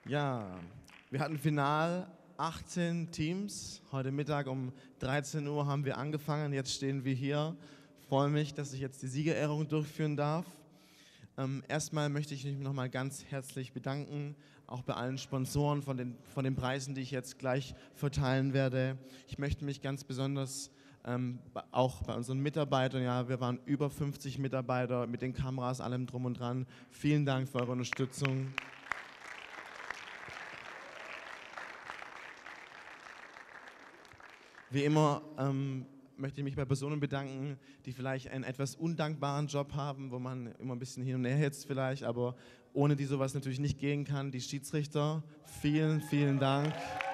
Ja, wir hatten Final 18 Teams. Heute Mittag um 13 Uhr haben wir angefangen. Jetzt stehen wir hier. Ich freue mich, dass ich jetzt die Siegerehrung durchführen darf. Erstmal möchte ich mich nochmal ganz herzlich bedanken, auch bei allen Sponsoren von den Preisen, die ich jetzt gleich verteilen werde. Ich möchte mich ganz besonders auch bei unseren Mitarbeitern, ja, wir waren über 50 Mitarbeiter mit den Kameras, allem drum und dran. Vielen Dank für eure Unterstützung. Wie immer möchte ich mich bei Personen bedanken, die vielleicht einen etwas undankbaren Job haben, wo man immer ein bisschen hin und her hetzt vielleicht, aber ohne die sowas natürlich nicht gehen kann. Die Schiedsrichter, vielen, vielen Dank.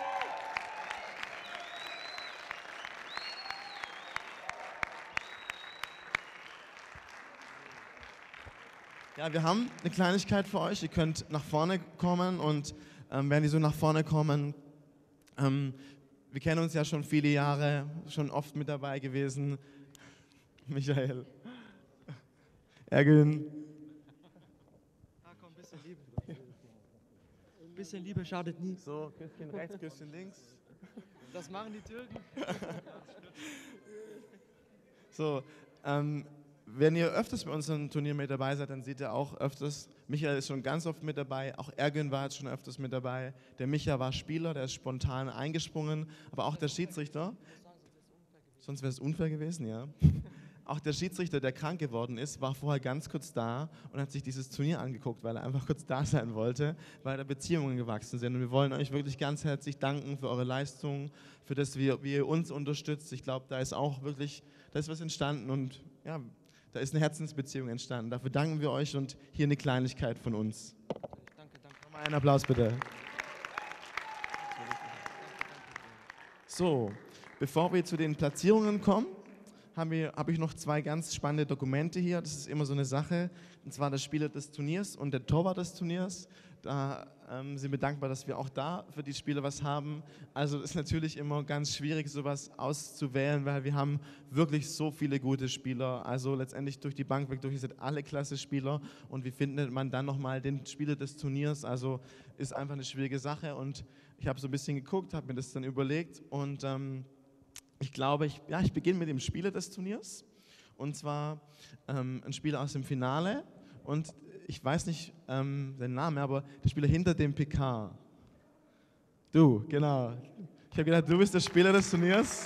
Ja, wir haben eine Kleinigkeit für euch. Ihr könnt nach vorne kommen und wenn die so nach vorne kommen, wir kennen uns ja schon viele Jahre, schon oft mit dabei gewesen. Michael. Ergün. Ah, komm, ein bisschen Liebe. Ein bisschen Liebe schadet nie. So, Küsschen rechts, Küsschen links. Das machen die Türken. So, wenn ihr öfters bei unserem Turnier mit dabei seid, dann seht ihr auch öfters, Michael ist schon ganz oft mit dabei, auch Ergün war jetzt schon öfters mit dabei. Der Micha war Spieler, der ist spontan eingesprungen, aber auch der Schiedsrichter. Sonst wäre es unfair gewesen, ja. Auch der Schiedsrichter, der krank geworden ist, war vorher ganz kurz da und hat sich dieses Turnier angeguckt, weil er einfach kurz da sein wollte, weil da Beziehungen gewachsen sind. Und wir wollen euch wirklich ganz herzlich danken für eure Leistung, für das, wie ihr uns unterstützt. Ich glaube, da ist auch wirklich, da ist was entstanden und ja, da ist eine Herzensbeziehung entstanden. Dafür danken wir euch und hier eine Kleinigkeit von uns. Danke. Nochmal einen Applaus bitte. So, bevor wir zu den Platzierungen kommen, habe ich noch zwei ganz spannende Dokumente hier. Das ist immer so eine Sache, und zwar der Spieler des Turniers und der Torwart des Turniers. Da sind wir dankbar, dass wir auch da für die Spieler was haben. Also es ist natürlich immer ganz schwierig, sowas auszuwählen, weil wir haben wirklich so viele gute Spieler. Also letztendlich durch die Bank weg durch sind alle Klasse-Spieler. Und wie findet man dann nochmal den Spieler des Turniers? Also ist einfach eine schwierige Sache. Und ich habe so ein bisschen geguckt, habe mir das dann überlegt und ich glaube, ich beginne mit dem Spieler des Turniers, und zwar ein Spieler aus dem Finale, und ich weiß nicht den Namen, aber der Spieler hinter dem PK. Du, genau. Ich habe gedacht, du bist der Spieler des Turniers.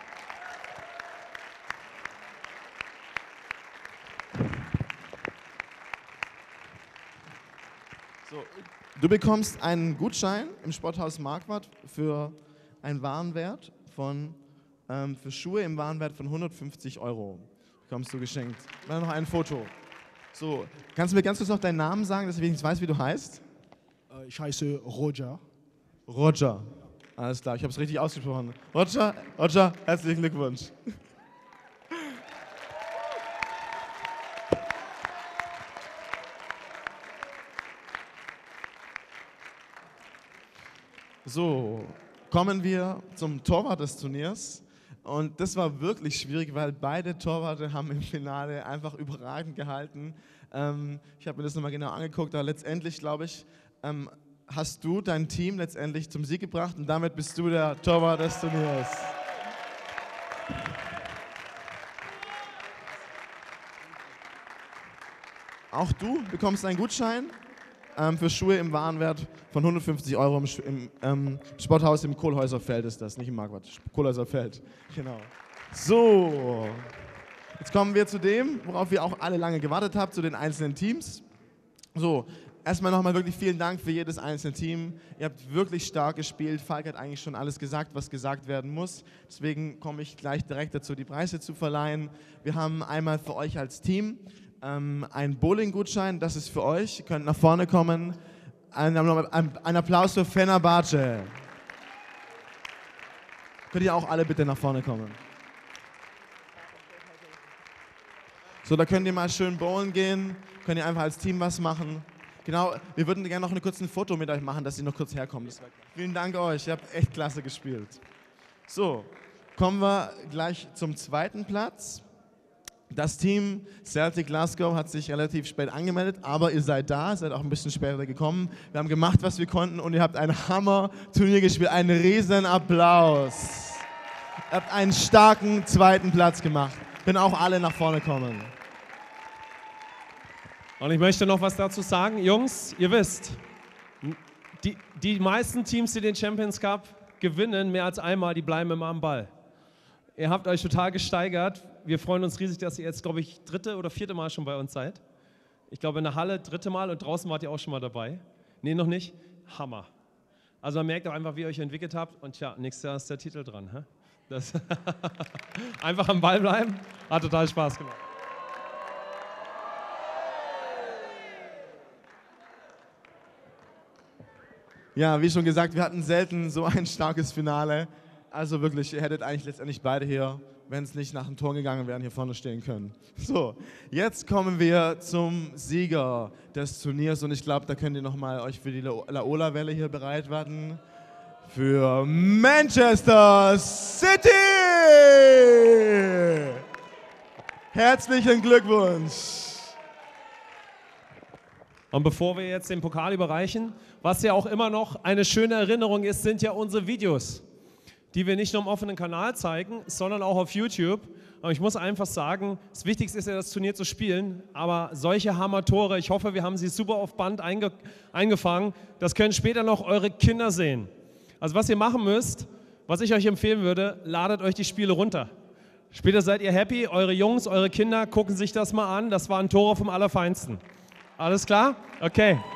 So, du bekommst einen Gutschein im Sporthaus Marquardt für einen Warenwert für Schuhe im Warenwert von 150 €. Bekommst du geschenkt. Dann noch ein Foto. So, kannst du mir ganz kurz noch deinen Namen sagen, dass ich wenigstens weiß, wie du heißt? Ich heiße Roger. Roger. Alles klar, ich habe es richtig ausgesprochen. Roger, herzlichen Glückwunsch. So, kommen wir zum Torwart des Turniers. Und das war wirklich schwierig, weil beide Torwarte haben im Finale einfach überragend gehalten. Ich habe mir das nochmal genau angeguckt, aber letztendlich, glaube ich, hast du dein Team letztendlich zum Sieg gebracht und damit bist du der Torwart des Turniers. Auch du bekommst einen Gutschein für Schuhe im Warenwert von 150 € im Sporthaus im Kohlhäuserfeld ist das, nicht im Marquardt, Kohlhäuserfeld, genau. So, jetzt kommen wir zu dem, worauf ihr auch alle lange gewartet habt, zu den einzelnen Teams. So, erstmal nochmal wirklich vielen Dank für jedes einzelne Team. Ihr habt wirklich stark gespielt. Falk hat eigentlich schon alles gesagt, was gesagt werden muss. Deswegen komme ich gleich direkt dazu, die Preise zu verleihen. Wir haben einmal für euch als Team ein Bowling-Gutschein, das ist für euch. Ihr könnt nach vorne kommen. Ein Applaus für Fenerbahce. Könnt ihr auch alle bitte nach vorne kommen. So, da könnt ihr mal schön bowlen gehen. Könnt ihr einfach als Team was machen. Genau, wir würden gerne noch ein kurzes Foto mit euch machen, dass ihr noch kurz herkommt. Vielen Dank euch, ihr habt echt klasse gespielt. So, kommen wir gleich zum zweiten Platz. Das Team Celtic Glasgow hat sich relativ spät angemeldet, aber ihr seid da, seid auch ein bisschen später gekommen. Wir haben gemacht, was wir konnten und ihr habt ein Hammer-Turnier gespielt. Einen riesen Applaus. Ihr habt einen starken zweiten Platz gemacht. Können auch alle nach vorne kommen. Und ich möchte noch was dazu sagen. Jungs, ihr wisst, die meisten Teams, die den Champions Cup gewinnen, mehr als einmal, die bleiben immer am Ball. Ihr habt euch total gesteigert. Wir freuen uns riesig, dass ihr jetzt, glaube ich, 3. oder 4. Mal schon bei uns seid. Ich glaube, in der Halle 3. Mal und draußen wart ihr auch schon mal dabei. Nee, noch nicht? Hammer. Also man merkt auch einfach, wie ihr euch entwickelt habt. Und ja, nächstes Jahr ist der Titel dran. Hä? Das einfach am Ball bleiben. Hat total Spaß gemacht. Ja, wie schon gesagt, wir hatten selten so ein starkes Finale. Also wirklich, ihr hättet eigentlich letztendlich beide hier, wenn es nicht nach dem Tor gegangen wären, hier vorne stehen können. So, jetzt kommen wir zum Sieger des Turniers und ich glaube, da könnt ihr nochmal euch für die Laola-Welle hier bereit werden. Für Manchester City! Herzlichen Glückwunsch! Und bevor wir jetzt den Pokal überreichen, was ja auch immer noch eine schöne Erinnerung ist, sind ja unsere Videos, die wir nicht nur im offenen Kanal zeigen, sondern auch auf YouTube. Und ich muss einfach sagen, das Wichtigste ist ja, das Turnier zu spielen, aber solche Hammer-Tore, ich hoffe, wir haben sie super auf Band eingefangen, das können später noch eure Kinder sehen. Also was ihr machen müsst, was ich euch empfehlen würde, ladet euch die Spiele runter. Später seid ihr happy, eure Jungs, eure Kinder gucken sich das mal an, das waren Tore vom Allerfeinsten. Alles klar? Okay.